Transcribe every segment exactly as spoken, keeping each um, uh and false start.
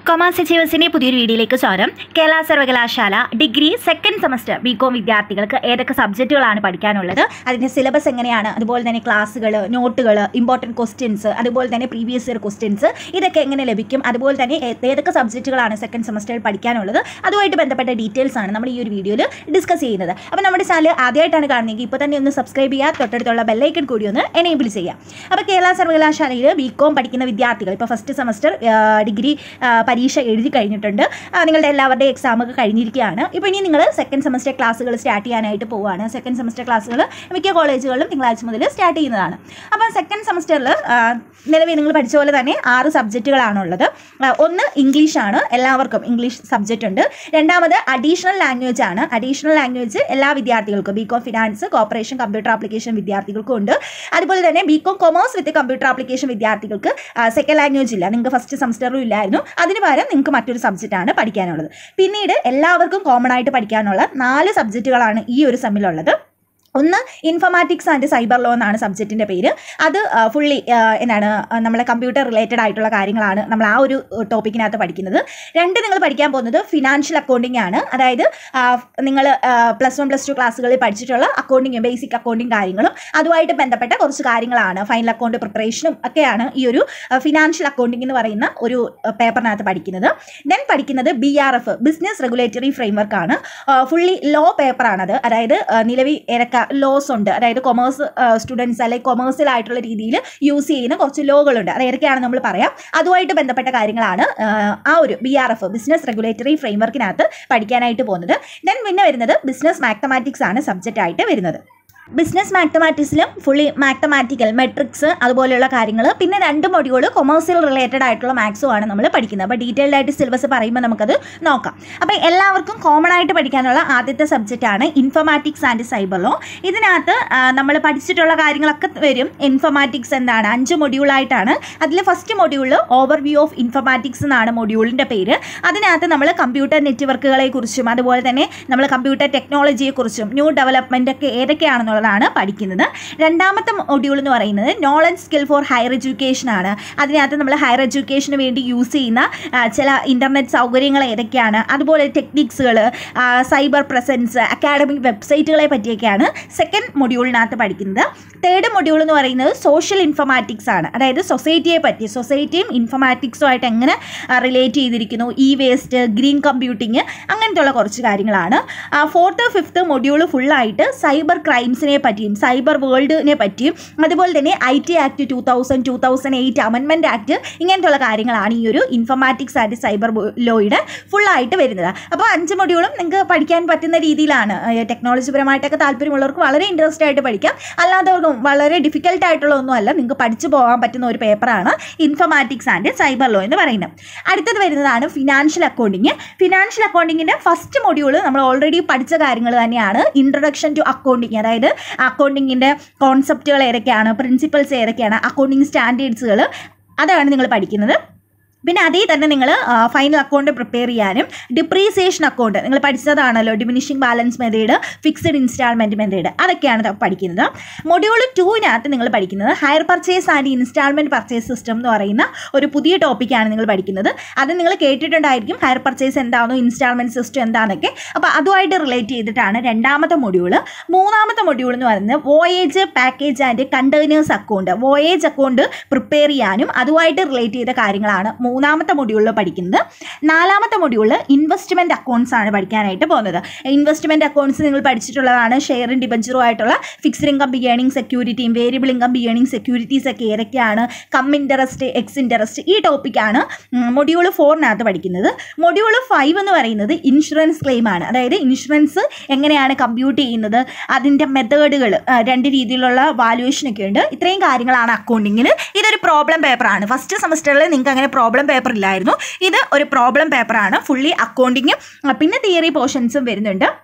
Commerce അച്ചീവേഴ്സിൻ്റെ പുതിയൊരു വീഡിയോയിലേക്ക് സ്വാഗതം. കേരള സർവകലാശാല ഡിഗ്രി സെക്കൻഡ് സെമസ്റ്റർ ബികോം വിദ്യാർത്ഥികൾക്ക് ഏതൊക്കെ സബ്ജക്റ്റുകളാണ് പഠിക്കാനുള്ളത്, അതിൻ്റെ സിലബസ് എങ്ങനെയാണ്, അതുപോലെ തന്നെ ക്ലാസ്സുകൾ, നോട്ടുകൾ, ഇമ്പോർട്ടൻറ്റ് ക്വസ്റ്റ്യൻസ്, അതുപോലെ തന്നെ പ്രീവിയസ് ഇയർ ക്വസ്റ്റ്യൻസ് ഇതൊക്കെ എങ്ങനെ ലഭിക്കും, അതുപോലെ തന്നെ ഏതൊക്കെ സബ്ജക്റ്റുകളാണ് സെക്കൻഡ് സെമസ്റ്ററിൽ പഠിക്കാനുള്ളത്, അതുമായിട്ട് ബന്ധപ്പെട്ട ഡീറ്റെയിൽസ് ആണ് നമ്മൾ ഈ ഒരു വീഡിയോയിൽ ഡിസ്കസ് ചെയ്യുന്നത്. അപ്പോൾ നമ്മുടെ ചാനൽ ആദ്യമായിട്ടാണ് കാണുന്നതെങ്കിൽ ഇപ്പോൾ തന്നെ ഒന്ന് സബ്സ്ക്രൈബ് ചെയ്യുക, തൊട്ടടുത്തുള്ള ബെല്ലൈക്കൺ കൂടി ഒന്ന് എനേബിൾ ചെയ്യുക. അപ്പോൾ കേരള സർവകലാശാലയിൽ ബികോം പഠിക്കുന്ന വിദ്യാർത്ഥികൾ ഇപ്പോൾ ഫസ്റ്റ് സെമസ്റ്റർ ഡിഗ്രി പരീക്ഷ എഴുതി കഴിഞ്ഞിട്ടുണ്ട്. നിങ്ങളുടെ എല്ലാവരുടെയും എക്സാമൊക്കെ കഴിഞ്ഞിരിക്കുകയാണ്. ഇപ്പോൾ ഇനി നിങ്ങൾ സെക്കൻഡ് സെമസ്റ്റർ ക്ലാസ്സുകൾ സ്റ്റാർട്ട് ചെയ്യാനായിട്ട് പോവുകയാണ്. സെക്കൻഡ് സെമസ്റ്റർ ക്ലാസ്സുകൾ മിക്ക കോളേജുകളിലും തിങ്കളാഴ്ച മുതൽ സ്റ്റാർട്ട് ചെയ്യുന്നതാണ്. അപ്പോൾ സെക്കൻഡ് സെമസ്റ്ററിൽ നിലവിൽ നിങ്ങൾ പഠിച്ച പോലെ തന്നെ ആറ് സബ്ജക്റ്റുകളാണുള്ളത്. ഒന്ന് ഇംഗ്ലീഷാണ്, എല്ലാവർക്കും ഇംഗ്ലീഷ് സബ്ജക്റ്റ് ഉണ്ട്. രണ്ടാമത് അഡീഷണൽ ലാംഗ്വേജ് ആണ്. അഡീഷണൽ ലാംഗ്വേജ് എല്ലാ വിദ്യാർത്ഥികൾക്കും BCom finance, corporation, computer application വിദ്യാർത്ഥികൾക്കും ഉണ്ട്. അതുപോലെ തന്നെ BCom commerce with computer application വിദ്യാർത്ഥികൾക്ക് സെക്കൻഡ് ലാംഗ്വേജ് ഇല്ല, നിങ്ങൾക്ക് ഫസ്റ്റ് സെമസ്റ്ററിലും ഇല്ലായിരുന്നു. അതിന് പകരം നിങ്ങൾക്ക് മറ്റൊരു സബ്ജക്റ്റാണ് പഠിക്കാനുള്ളത്. പിന്നീട് എല്ലാവർക്കും കോമൺ ആയിട്ട് പഠിക്കാനുള്ള നാല് സബ്ജക്റ്റുകളാണ് ഈ ഒരു സെമ്മിലുള്ളത്. ഒന്ന് ഇൻഫർമാറ്റിക്സ് ആൻഡ് സൈബർ ലോ എന്നാണ് സബ്ജക്റ്റിൻ്റെ പേര്. അത് ഫുള്ളി എന്താണ് നമ്മളെ കമ്പ്യൂട്ടർ റിലേറ്റഡ് ആയിട്ടുള്ള കാര്യങ്ങളാണ് നമ്മൾ ആ ഒരു ടോപ്പിക്കിനകത്ത് പഠിക്കുന്നത്. രണ്ട് നിങ്ങൾ പഠിക്കാൻ പോകുന്നത് ഫിനാൻഷ്യൽ അക്കൗണ്ടിങ് ആണ്. അതായത് നിങ്ങൾ പ്ലസ് വൺ പ്ലസ് ടു ക്ലാസ്സുകളിൽ പഠിച്ചിട്ടുള്ള അക്കൗണ്ടിങ്, ബേസിക് അക്കൗണ്ടിങ് കാര്യങ്ങളും അതുമായിട്ട് ബന്ധപ്പെട്ട കുറച്ച് കാര്യങ്ങളാണ്. ഫൈനൽ അക്കൗണ്ട് പ്രിപ്പറേഷനും ഒക്കെയാണ് ഈ ഒരു ഫിനാൻഷ്യൽ അക്കൗണ്ടിങ് എന്ന് പറയുന്ന ഒരു പേപ്പറിനകത്ത് പഠിക്കുന്നത്. ദെൻ പഠിക്കുന്നത് B R F business regulatory framework ആണ്. ഫുള്ളി ലോ പേപ്പറാണത്. അതായത് നിലവിൽ ഏതൊക്കെ ലോസ് ഉണ്ട്, അതായത് കൊമേഴ്സ് സ്റ്റുഡൻസ് അല്ലെങ്കിൽ കൊമേഴ്സിലായിട്ടുള്ള രീതിയിൽ യൂസ് ചെയ്യുന്ന കുറച്ച് ലോകളുണ്ട്. അത് ഏതൊക്കെയാണ് നമ്മൾ പറയാം. അതുമായിട്ട് ബന്ധപ്പെട്ട കാര്യങ്ങളാണ് ആ ഒരു B R F business regulatory ഫ്രെയിംവർക്കിനകത്ത് പഠിക്കാനായിട്ട് പോകുന്നത്. ദെൻ പിന്നെ വരുന്നത് ബിസിനസ് മാത്തമാറ്റിക്സ് ആണ് സബ്ജക്റ്റ് ആയിട്ട് വരുന്നത്. ബിസിനസ് മാത്തമാറ്റിക്സിലും ഫുള്ളി മാത്തമാറ്റിക്കൽ മെട്രിക്സ് അതുപോലെയുള്ള കാര്യങ്ങൾ, പിന്നെ രണ്ട് മൊഡ്യൂൾ കൊമേഴ്സ്യൽ റിലേറ്റഡ് ആയിട്ടുള്ള മാത്സുമാണ് നമ്മൾ പഠിക്കുന്നത്. അപ്പോൾ ഡീറ്റെയിൽഡ് ആയിട്ട് സിലബസ് പറയുമ്പോൾ നമുക്കത് നോക്കാം. അപ്പോൾ എല്ലാവർക്കും കോമൺ ആയിട്ട് പഠിക്കാനുള്ള ആദ്യത്തെ സബ്ജക്റ്റാണ് ഇൻഫർമാറ്റിക്സ് ആൻഡ് സൈബർ ലോ. ഇതിനകത്ത് നമ്മൾ പഠിച്ചിട്ടുള്ള കാര്യങ്ങളൊക്കെ വരും. ഇൻഫർമാറ്റിക്സ് എന്താണ്, അഞ്ച് മൊഡ്യൂളായിട്ടാണ്. അതിൽ first module overview of informatics എന്നാണ് മൊഡ്യൂളിൻ്റെ പേര്. അതിനകത്ത് നമ്മൾ കമ്പ്യൂട്ടർ നെറ്റ്വർക്കുകളെ കുറിച്ചും അതുപോലെ തന്നെ നമ്മൾ കമ്പ്യൂട്ടർ ടെക്നോളജിയെക്കുറിച്ചും ന്യൂ ഡെവലപ്മെൻ്റ് ഒക്കെ ഏതൊക്കെയാണെന്ന് ാണ് പഠിക്കുന്നത്. രണ്ടാമത്തെ മൊഡ്യൂൾ എന്ന് പറയുന്നത് knowledge skill for higher education ആണ്. അതിനകത്ത് നമ്മൾ ഹയർ എഡ്യൂക്കേഷന് വേണ്ടി യൂസ് ചെയ്യുന്ന ചില ഇൻ്റർനെറ്റ് സൗകര്യങ്ങൾ ഏതൊക്കെയാണ്, അതുപോലെ ടെക്നിക്സുകൾ, സൈബർ പ്രസൻസ്, അക്കാഡമിക് വെബ്സൈറ്റുകളെ പറ്റിയൊക്കെയാണ് സെക്കൻഡ് മൊഡ്യൂളിനകത്ത് പഠിക്കുന്നത്. തേർഡ് മൊഡ്യൂൾ എന്ന് പറയുന്നത് സോഷ്യൽ ഇൻഫർമാറ്റിക്സ് ആണ്. അതായത് സൊസൈറ്റിയെ പറ്റി, സൊസൈറ്റിയും ഇൻഫർമാറ്റിക്സും ആയിട്ട് എങ്ങനെ റിലേറ്റ് ചെയ്തിരിക്കുന്നു, ഇ വേസ്റ്റ്, ഗ്രീൻ കമ്പ്യൂട്ടിങ്, അങ്ങനത്തെ ഉള്ള കുറച്ച് കാര്യങ്ങളാണ്. ഫോർത്ത് ഫിഫ്ത്ത് മൊഡ്യൂൾ ഫുള്ളായിട്ട് സൈബർ ക്രൈംസ് പറ്റിയും സൈബർ വേൾഡിനെ പറ്റിയും അതുപോലെ തന്നെ I T act two thousand two thousand eight amendment act ഇങ്ങനത്തുള്ള കാര്യങ്ങളാണ് ഈ ഒരു ഇൻഫർമാറ്റിക്സ് ആൻഡ് സൈബർ ലോയുടെ ഫുള്ളായിട്ട് വരുന്നത്. അപ്പോൾ അഞ്ച് മൊഡ്യൂളും നിങ്ങൾക്ക് പഠിക്കാൻ പറ്റുന്ന രീതിയിലാണ്. ടെക്നോളജി പരമായിട്ടൊക്കെ താല്പര്യമുള്ളവർക്ക് വളരെ ഇൻട്രസ്റ്റ് ആയിട്ട് പഠിക്കാം, അല്ലാത്തവർക്കും വളരെ ഡിഫിക്കൽട്ട് ആയിട്ടുള്ള ഒന്നുമല്ല, നിങ്ങൾക്ക് പഠിച്ചു പോകാൻ പറ്റുന്ന ഒരു പേപ്പറാണ് ഇൻഫർമാറ്റിക്സ് ആൻഡ് സൈബർ ലോ എന്ന് പറയുന്നത്. അടുത്തത് വരുന്നതാണ് ഫിനാൻഷ്യൽ അക്കൗണ്ടിങ്. ഫിനാൻഷ്യൽ അക്കൗണ്ടിങ്ങിൻ്റെ ഫസ്റ്റ് മൊഡ്യൂൾ നമ്മൾ ഓൾറെഡി പഠിച്ച കാര്യങ്ങൾ തന്നെയാണ്. ഇൻട്രൊഡക്ഷൻ ടു അക്കൗണ്ടിങ്, അതായത് അക്കൗണ്ടിങ്ങിൻ്റെ കോൺസെപ്റ്റുകൾ ഏതൊക്കെയാണ്, പ്രിൻസിപ്പൾസ് ഏതൊക്കെയാണ്, അക്കൗണ്ടിങ് സ്റ്റാൻഡേർഡ്സുകൾ, അതാണ് നിങ്ങൾ പഠിക്കുന്നത്. പിന്നെ അതേ തന്നെ നിങ്ങൾ ഫൈനൽ അക്കൗണ്ട് പ്രിപ്പയർ ചെയ്യാനും ഡിപ്രീസിയേഷൻ അക്കൗണ്ട് നിങ്ങൾ പഠിച്ചതാണല്ലോ, diminishing balance method, fixed instalment method, അതൊക്കെയാണ് പഠിക്കുന്നത്. മൊഡ്യൂൾ ടൂവിനകത്ത് നിങ്ങൾ പഠിക്കുന്നത് hire purchase and instalment purchase system എന്ന് പറയുന്ന ഒരു പുതിയ ടോപ്പിക്കാണ് നിങ്ങൾ പഠിക്കുന്നത്. അത് നിങ്ങൾ കേട്ടിട്ടുണ്ടായിരിക്കും, ഹയർ പർച്ചേസ് എന്താണോ, ഇൻസ്റ്റാൾമെൻറ്റ് സിസ്റ്റം എന്താണെന്നൊക്കെ. അപ്പോൾ അതുമായിട്ട് റിലേറ്റ് ചെയ്തിട്ടാണ് രണ്ടാമത്തെ മൊഡ്യൂൾ. മൂന്നാമത്തെ മൊഡ്യൂൾ എന്ന് പറയുന്നത് voyage, package and containers account. Voyage account prepare ചെയ്യാനും അതുമായിട്ട് റിലേറ്റ് ചെയ്ത കാര്യങ്ങളാണ് മൂന്നാമത്തെ മൊഡ്യൂളിൽ പഠിക്കുന്നത്. നാലാമത്തെ മൊഡ്യൂളിൽ ഇൻവെസ്റ്റ്മെൻറ്റ് അക്കൗണ്ട്സ് ആണ് പഠിക്കാനായിട്ട് പോകുന്നത്. ഇൻവെസ്റ്റ്മെൻറ്റ് അക്കൗണ്ട്സ് നിങ്ങൾ പഠിച്ചിട്ടുള്ളതാണ്. ഷെയറും ഡിബഞ്ചറും ആയിട്ടുള്ള ഫിക്സ്ഡ് ഇൻകം ബി ഏണിംഗ് സെക്യൂരിറ്റിയും variable income bearing securities ഒക്കെ ഏതൊക്കെയാണ്, കം ഇൻട്രസ്റ്റ്, എക്സ് ഇൻട്രസ്റ്റ്, ഈ ടോപ്പിക്കാണ് മൊഡ്യൂൾ ഫോറിനകത്ത് പഠിക്കുന്നത്. മൊഡ്യൂൾ ഫൈവ് എന്ന് പറയുന്നത് ഇൻഷുറൻസ് ക്ലെയിം ആണ്. അതായത് ഇൻഷുറൻസ് എങ്ങനെയാണ് കമ്പ്യൂട്ട് ചെയ്യുന്നത്, അതിൻ്റെ മെത്തേഡുകൾ, രണ്ട് രീതിയിലുള്ള വാല്യുവേഷനൊക്കെ ഉണ്ട്. ഇത്രയും കാര്യങ്ങളാണ് അക്കൗണ്ടിങ്ങിൽ. ഇതൊരു പ്രോബ്ലം പേപ്പറാണ്. ഫസ്റ്റ് സെമസ്റ്ററിൽ നിങ്ങൾക്ക് അങ്ങനെ പ്രോബ്ലം പേപ്പർ ഇല്ലായിരുന്നു. ഇത് ഒരു പ്രോബ്ലം പേപ്പറാണ്. ഫുള്ളി അക്കൗണ്ടിങ്ങും പിന്നെ തിയറി പോർഷൻസും വരുന്നുണ്ട്.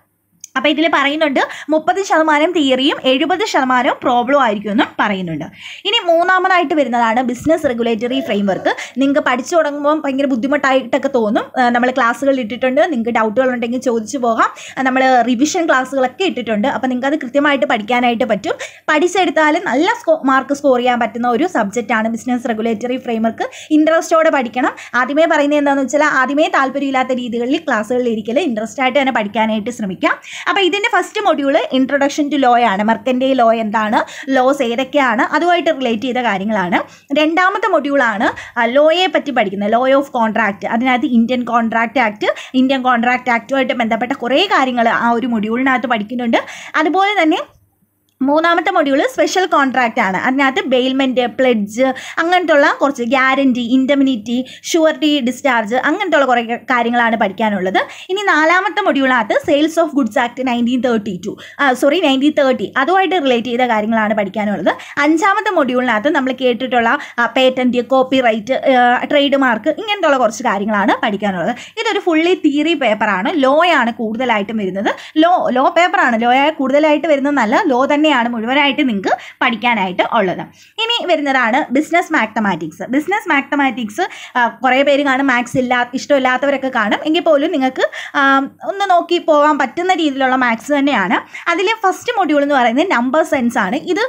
അപ്പോൾ ഇതിൽ പറയുന്നുണ്ട് മുപ്പത് ശതമാനം തിയറിയും എഴുപത് ശതമാനം പ്രോബ്ലം ആയിരിക്കും എന്നും പറയുന്നുണ്ട്. ഇനി മൂന്നാമതായിട്ട് വരുന്നതാണ് ബിസിനസ് റെഗുലേറ്ററി ഫ്രെയിംവർക്ക്. നിങ്ങൾക്ക് പഠിച്ചു തുടങ്ങുമ്പോൾ ഭയങ്കര ബുദ്ധിമുട്ടായിട്ടൊക്കെ തോന്നും. നമ്മൾ ക്ലാസ്സുകൾ ഇട്ടിട്ടുണ്ട്, നിങ്ങൾക്ക് ഡൗട്ടുകൾ ഉണ്ടെങ്കിൽ ചോദിച്ചു പോകാം. നമ്മൾ റിവിഷൻ ക്ലാസ്സുകളൊക്കെ ഇട്ടിട്ടുണ്ട്. അപ്പോൾ നിങ്ങൾക്ക് അത് കൃത്യമായിട്ട് പഠിക്കാനായിട്ട് പറ്റും. പഠിച്ചെടുത്താൽ നല്ല സ്കോ മാർക്ക് സ്കോർ ചെയ്യാൻ പറ്റുന്ന ഒരു സബ്ജക്റ്റാണ് ബിസിനസ് റെഗുലേറ്ററി ഫ്രെയിംവർക്ക്. ഇൻട്രസ്റ്റോടെ പഠിക്കണം. ആദ്യമേ പറയുന്നത് എന്താണെന്ന് വെച്ചാൽ ആദ്യമേ താല്പര്യമില്ലാത്ത രീതികളിൽ ക്ലാസ്സുകളിൽ ഇരിക്കൽ, ഇൻട്രസ്റ്റ് ആയിട്ട് തന്നെ പഠിക്കാനായിട്ട് ശ്രമിക്കാം. അപ്പോൾ ഇതിൻ്റെ first module introduction to law ആണ്. മെർക്കൻറ്റൈൽ ലോ എന്താണ്, ലോസ് ഏതൊക്കെയാണ്, അതുമായിട്ട് റിലേറ്റ് ചെയ്ത കാര്യങ്ങളാണ്. രണ്ടാമത്തെ മൊഡ്യൂളാണ് ലോയെ പറ്റി പഠിക്കുന്നത്, ലോ ഓഫ് കോൺട്രാക്റ്റ്. അതിനകത്ത് Indian contract act, Indian contract ആക്റ്റുമായിട്ട് ബന്ധപ്പെട്ട കുറേ കാര്യങ്ങൾ ആ ഒരു മൊഡ്യൂളിനകത്ത് പഠിക്കുന്നുണ്ട്. അതുപോലെ തന്നെ മൂന്നാമത്തെ മൊഡ്യൂൾ സ്പെഷ്യൽ കോൺട്രാക്റ്റ് ആണ്. അതിനകത്ത് ബെയിൽമെൻറ്റ്, പ്ലെഡ്ജ്, അങ്ങനത്തുള്ള കുറച്ച് ഗ്യാരൻറ്റി, ഇൻഡെമിനിറ്റി, ഷുവർട്ടി, ഡിസ്ചാർജ്, അങ്ങനത്തുള്ള കുറേ കാര്യങ്ങളാണ് പഠിക്കാനുള്ളത്. ഇനി നാലാമത്തെ മൊഡ്യൂളിനകത്ത് sales of goods act nineteen thirty two sorry nineteen thirty അതുമായിട്ട് റിലേറ്റ് ചെയ്ത കാര്യങ്ങളാണ് പഠിക്കാനുള്ളത്. അഞ്ചാമത്തെ മൊഡ്യൂളിനകത്ത് നമ്മൾ കേട്ടിട്ടുള്ള patent, copyright, trade mark, ഇങ്ങനത്തുള്ള കുറച്ച് കാര്യങ്ങളാണ് പഠിക്കാനുള്ളത്. ഇതൊരു ഫുള്ളി തിയറി പേപ്പറാണ്. ലോ ആണ് കൂടുതലായിട്ടും വരുന്നത്. ലോ ലോ പേപ്പറാണ്. ലോ കൂടുതലായിട്ട് വരുന്നതല്ല, ലോ തന്നെ മുഴുവനായിട്ട് നിങ്ങൾക്ക് പഠിക്കാനായിട്ട് ഉള്ളത്. ഇനി വരുന്നതാണ് ബിസിനസ് മാത്തമാറ്റിക്സ്. ബിസിനസ് മാത്തമാറ്റിക്സ് കുറേ പേര് കാണും, മാത്സ് ഇല്ലാ ഇഷ്ടമില്ലാത്തവരൊക്കെ കാണും. എങ്കിൽ പോലും നിങ്ങൾക്ക് ഒന്ന് നോക്കി പോകാൻ പറ്റുന്ന രീതിയിലുള്ള മാത്സ് തന്നെയാണ്. അതിൽ ഫസ്റ്റ് മൊഡ്യൂൾ എന്ന് പറയുന്നത് നമ്പർ സെൻസ് ആണ്. ഇത്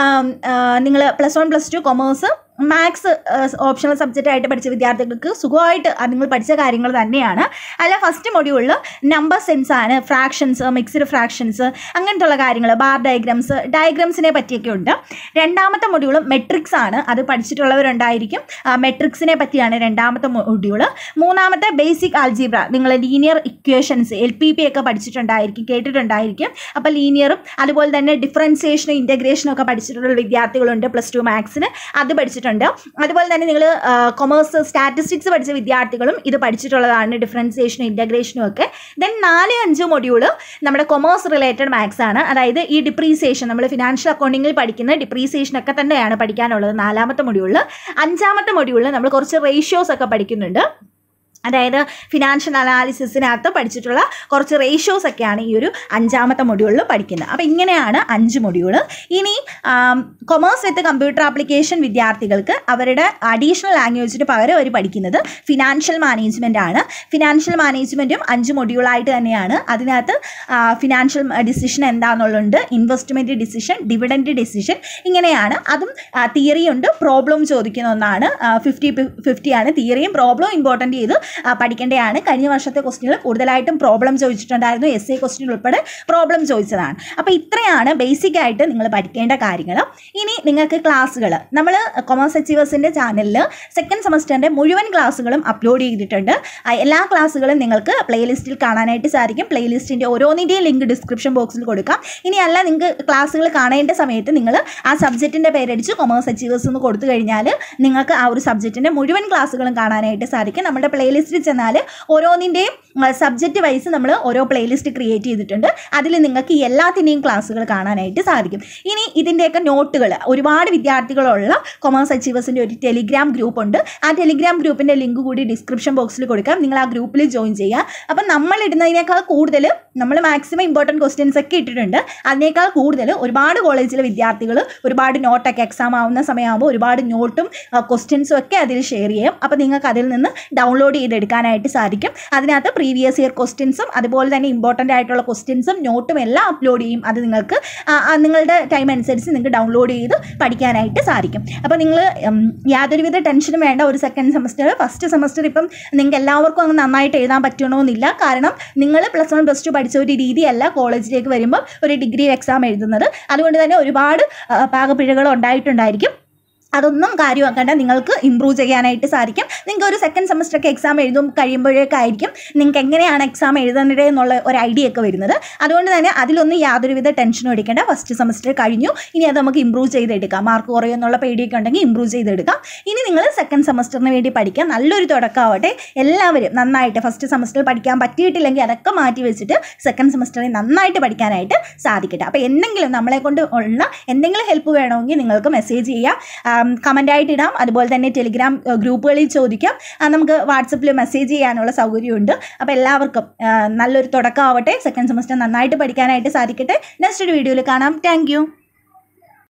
നിങ്ങൾ plus one plus two commerce maths optional subject ആയിട്ട് പഠിച്ച വിദ്യാർത്ഥികൾക്ക് സുഖമായിട്ട് നിങ്ങൾ പഠിച്ച കാര്യങ്ങൾ തന്നെയാണ്. അല്ല ഫസ്റ്റ് മൊഡ്യൂളിൽ നമ്പർ സെൻസ് ആണ്, ഫ്രാക്ഷൻസ്, മിക്സ്ഡ് ഫ്രാക്ഷൻസ്, അങ്ങനത്തുള്ള കാര്യങ്ങൾ, ബാർ ഡയഗ്രാംസ്, ഡയഗ്രാംസിനെ പറ്റിയൊക്കെ ഉണ്ട്. രണ്ടാമത്തെ മൊഡ്യൂൾ മെട്രിക്സ് ആണ്. അത് പഠിച്ചിട്ടുള്ളവരുണ്ടായിരിക്കും. മെട്രിക്സിനെ പറ്റിയാണ് രണ്ടാമത്തെ മൊഡ്യൂൾ. മൂന്നാമത്തെ ബേസിക് ആൽജിബ്ര. നിങ്ങൾ linear equations L P P ഒക്കെ പഠിച്ചിട്ടുണ്ടായിരിക്കും, കേട്ടിട്ടുണ്ടായിരിക്കും. അപ്പോൾ ലീനിയറും അതുപോലെ തന്നെ ഡിഫറൻസിയേഷനും ഇൻ്റഗ്രേഷനും ഒക്കെ പഠിച്ചിട്ടുള്ള വിദ്യാർത്ഥികളുണ്ട് പ്ലസ് ടു മാത്സിന്. അത് പഠിച്ചിട്ടുണ്ട്. അതുപോലെ തന്നെ നിങ്ങൾ കൊമേഴ്സ് സ്റ്റാറ്റിസ്റ്റിക്സ് പഠിച്ച വിദ്യാർത്ഥികളും ഇത് പഠിച്ചിട്ടുള്ളതാണ്, ഡിഫറൻസിയേഷനും ഇൻ്റഗ്രേഷനും ഒക്കെ. ദെൻ നാല് അഞ്ച് മൊഡ്യൂൾ നമ്മുടെ കൊമേഴ്സ് റിലേറ്റഡ് മാത്സ് ആണ്. അതായത് ഈ ഡിപ്രീസിയേഷൻ, നമ്മൾ ഫിനാൻഷ്യൽ അക്കൗണ്ടിങ്ങിൽ പഠിക്കുന്ന ഡിപ്രീസിയേഷൻ ഒക്കെ തന്നെയാണ് പഠിക്കാനുള്ളത് നാലാമത്തെ മൊഡ്യൂളിൽ. അഞ്ചാമത്തെ മൊഡ്യൂളിൽ നമ്മൾ കുറച്ച് റേഷ്യോസ് ഒക്കെ പഠിക്കുന്നുണ്ട്. അതായത് ഫിനാൻഷ്യൽ അനാലിസിസിനകത്ത് പഠിച്ചിട്ടുള്ള കുറച്ച് റേഷ്യോസ് ഒക്കെയാണ് ഈ ഒരു അഞ്ചാമത്തെ മൊഡ്യൂളിൽ പഠിക്കുന്നത്. അപ്പോൾ ഇങ്ങനെയാണ് അഞ്ച് മൊഡ്യൂൾ. ഇനി കൊമേഴ്സ് വിത്ത് കമ്പ്യൂട്ടർ ആപ്ലിക്കേഷൻ വിദ്യാർത്ഥികൾക്ക് അവരുടെ അഡീഷണൽ ലാംഗ്വേജിന് പകരം അവർ പഠിക്കുന്നത് ഫിനാൻഷ്യൽ മാനേജ്മെൻ്റ് ആണ്. ഫിനാൻഷ്യൽ മാനേജ്മെൻറ്റും അഞ്ച് മൊഡ്യൂളായിട്ട് തന്നെയാണ്. അതിനകത്ത് ഫിനാൻഷ്യൽ ഡിസിഷൻ എന്താണെന്നുള്ളുണ്ട്, ഇൻവെസ്റ്റ്മെൻറ്റ് ഡിസിഷൻ, ഡിവിഡൻറ്റ് ഡിസിഷൻ, ഇങ്ങനെയാണ്. അതും തിയറി ഉണ്ട്, പ്രോബ്ലം ചോദിക്കുന്ന ഒന്നാണ്. ഫിഫ്റ്റി ഫിഫ്റ്റിയാണ് തിയറിയും പ്രോബ്ലം ഇമ്പോർട്ടൻ്റ് ചെയ്ത് പഠിക്കേണ്ടതാണ്. കഴിഞ്ഞ വർഷത്തെ ക്വസ്റ്റ്യനിൽ കൂടുതലായിട്ടും പ്രോബ്ലം ചോദിച്ചിട്ടുണ്ടായിരുന്നു. എസ് എ ക്വസ്റ്റ്യൻ ഉൾപ്പെടെ പ്രോബ്ലം ചോദിച്ചതാണ്. അപ്പോൾ ഇത്രയാണ് ബേസിക് ആയിട്ട് നിങ്ങൾ പഠിക്കേണ്ട കാര്യങ്ങൾ. ഇനി നിങ്ങൾക്ക് ക്ലാസ്സുകൾ നമ്മൾ കൊമേഴ്സ് അച്ചീവേഴ്സിൻ്റെ ചാനലിൽ സെക്കൻഡ് സെമസ്റ്ററിൻ്റെ മുഴുവൻ ക്ലാസ്സുകളും അപ്ലോഡ് ചെയ്തിട്ടുണ്ട്. എല്ലാ ക്ലാസ്സുകളും നിങ്ങൾക്ക് പ്ലേലിസ്റ്റിൽ കാണാനായിട്ട് സാധിക്കും. പ്ലേലിസ്റ്റിൻ്റെ ഓരോന്നിൻ്റെയും ലിങ്ക് ഡിസ്ക്രിപ്ഷൻ ബോക്സിൽ കൊടുക്കാം. ഇനി അല്ല, നിങ്ങൾക്ക് ക്ലാസ്സുകൾ കാണേണ്ട സമയത്ത് നിങ്ങൾ ആ സബ്ജക്റ്റിൻ്റെ പേരടിച്ച് കൊമേഴ്സ് അച്ചീവേഴ്സ് എന്ന് കൊടുത്തു കഴിഞ്ഞാൽ നിങ്ങൾക്ക് ആ ഒരു സബ്ജക്റ്റിൻ്റെ മുഴുവൻ ക്ലാസ്സുകളും കാണാനായിട്ട് സാധിക്കും. നമ്മുടെ പ്ലേലിസ്റ്റ് ലിസ്റ്റിൽ ചെന്നാൽ ഓരോന്നിൻ്റെയും സബ്ജക്റ്റ് വൈസ് നമ്മൾ ഓരോ പ്ലേലിസ്റ്റ് ക്രിയേറ്റ് ചെയ്തിട്ടുണ്ട്. അതിൽ നിങ്ങൾക്ക് എല്ലാത്തിൻ്റെയും ക്ലാസ്സുകൾ കാണാനായിട്ട് സാധിക്കും. ഇനി ഇതിൻ്റെയൊക്കെ നോട്ടുകൾ, ഒരുപാട് വിദ്യാർത്ഥികളുള്ള കൊമേഴ്സ് അച്ചീവേഴ്സിൻ്റെ ഒരു ടെലിഗ്രാം ഗ്രൂപ്പ് ഉണ്ട്. ആ ടെലിഗ്രാം ഗ്രൂപ്പിൻ്റെ ലിങ്ക് കൂടി ഡിസ്ക്രിപ്ഷൻ ബോക്സിൽ കൊടുക്കാം. നിങ്ങൾ ആ ഗ്രൂപ്പിൽ ജോയിൻ ചെയ്യുക. അപ്പം നമ്മൾ ഇടുന്നതിനേക്കാൾ കൂടുതൽ നമ്മൾ മാക്സിമം ഇമ്പോർട്ടൻറ്റ് ക്വസ്റ്റ്യൻസ് ഒക്കെ ഇട്ടിട്ടുണ്ട്. അതിനേക്കാൾ കൂടുതൽ ഒരുപാട് കോളേജിലെ വിദ്യാർത്ഥികൾ ഒരുപാട് നോട്ടൊക്കെ എക്സാം ആവുന്ന സമയമാകുമ്പോൾ ഒരുപാട് നോട്ടും ക്വസ്റ്റ്യൻസും ഒക്കെ അതിൽ ഷെയർ ചെയ്യും. അപ്പോൾ നിങ്ങൾക്ക് അതിൽ നിന്ന് ഡൗൺലോഡ് ചെയ്ത് എടുക്കാനായിട്ട് സാധിക്കും. അതിനകത്ത് പ്രീവിയസ് ഇയർ ക്വസ്റ്റ്യൻസും അതുപോലെ തന്നെ ഇമ്പോർട്ടൻ്റ് ആയിട്ടുള്ള ക്വസ്റ്റ്യൻസും നോട്ടും എല്ലാം അപ്ലോഡ് ചെയ്യും. അത് നിങ്ങൾക്ക് നിങ്ങളുടെ ടൈം അനുസരിച്ച് നിങ്ങൾക്ക് ഡൗൺലോഡ് ചെയ്ത് പഠിക്കാനായിട്ട് സാധിക്കും. അപ്പോൾ നിങ്ങൾ യാതൊരുവിധ ടെൻഷനും വേണ്ട. ഒരു സെക്കൻഡ് സെമസ്റ്റർ, ഫസ്റ്റ് സെമസ്റ്റർ ഇപ്പം നിങ്ങൾക്ക് എല്ലാവർക്കും അങ്ങ് നന്നായിട്ട് എഴുതാൻ പറ്റണമെന്നില്ല. കാരണം നിങ്ങൾ പ്ലസ് വൺ പ്ലസ് ടു പഠിച്ച ഒരു രീതിയല്ല കോളേജിലേക്ക് വരുമ്പോൾ ഒരു ഡിഗ്രി എക്സാം എഴുതുന്നത്. അതുകൊണ്ട് തന്നെ ഒരുപാട് പാകപ്പിഴകൾ ഉണ്ടായിട്ടുണ്ടായിരിക്കും. അതൊന്നും കാര്യമാക്കേണ്ട, നിങ്ങൾക്ക് ഇമ്പ്രൂവ് ചെയ്യാനായിട്ട് സാധിക്കും. നിങ്ങൾക്ക് ഒരു സെക്കൻഡ് സെമസ്റ്ററൊക്കെ എക്സാം എഴുതും കഴിയുമ്പോഴേക്കായിരിക്കും നിങ്ങൾക്ക് എങ്ങനെയാണ് എക്സാം എഴുതേണ്ടത് എന്നുള്ള ഒരു ഐഡിയ ഒക്കെ വരുന്നത്. അതുകൊണ്ട് തന്നെ അതിലൊന്നും യാതൊരുവിധ ടെൻഷനും എടുക്കേണ്ട. ഫസ്റ്റ് സെമസ്റ്റർ കഴിഞ്ഞു, ഇനി അത് നമുക്ക് ഇമ്പ്രൂവ് ചെയ്തെടുക്കാം. മാർക്ക് കുറയുമെന്നുള്ള പേടിയൊക്കെ ഉണ്ടെങ്കിൽ ഇമ്പ്രൂവ് ചെയ്തെടുക്കാം. ഇനി നിങ്ങൾ സെക്കൻഡ് സെമസ്റ്ററിന് വേണ്ടി പഠിക്കാം. നല്ലൊരു തുടക്കമാവട്ടെ. എല്ലാവരും നന്നായിട്ട് ഫസ്റ്റ് സെമസ്റ്ററിൽ പഠിക്കാൻ പറ്റിയിട്ടില്ലെങ്കിൽ അതൊക്കെ മാറ്റി വെച്ചിട്ട് സെക്കൻഡ് സെമസ്റ്ററിൽ നന്നായിട്ട് പഠിക്കാനായിട്ട് സാധിക്കട്ടെ. അപ്പോൾ എന്തെങ്കിലും നമ്മളെ കൊണ്ട് ഉള്ള എന്തെങ്കിലും ഹെൽപ്പ് വേണമെങ്കിൽ നിങ്ങൾക്ക് മെസ്സേജ് ചെയ്യാം. കമൻ്റായിട്ട് ഇടാം. അതുപോലെ തന്നെ ടെലിഗ്രാം ഗ്രൂപ്പുകളിൽ ചോദിക്കാം. നമുക്ക് വാട്സപ്പിൽ മെസ്സേജ് ചെയ്യാനുള്ള സൗകര്യമുണ്ട്. അപ്പോൾ എല്ലാവർക്കും നല്ലൊരു തുടക്കമാവട്ടെ. സെക്കൻഡ് സെമസ്റ്റർ നന്നായിട്ട് പഠിക്കാനായിട്ട് സാധിക്കട്ടെ. നെക്സ്റ്റ് ഒരു വീഡിയോയിൽ കാണാം. താങ്ക്